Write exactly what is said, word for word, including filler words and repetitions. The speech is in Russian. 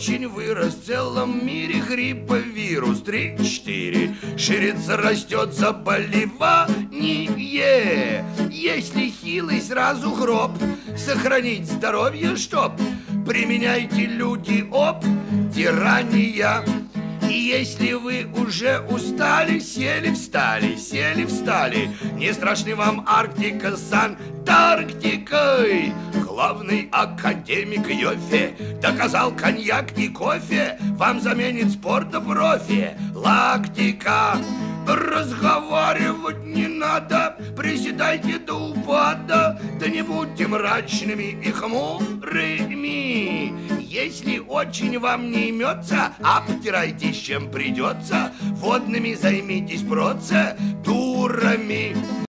очень вырос в целом мире грипповирус. Три-четыре. Ширится, растет заболевание. Если хилый, сразу гроб. Сохранить здоровье, чтоб. Применяйте, люди, оп, тирания. И если вы уже устали, сели, встали, сели, встали, не страшны вам Арктика с Антарктикой. Главный академик Йоффе доказал, коньяк и кофе вам заменит спорта профи. Лактика. Разговаривать не надо, приседайте до упада, да не будьте мрачными и хмурыми. Если очень вам не имется, обтирайтесь чем придется, водными займитесь процедурами.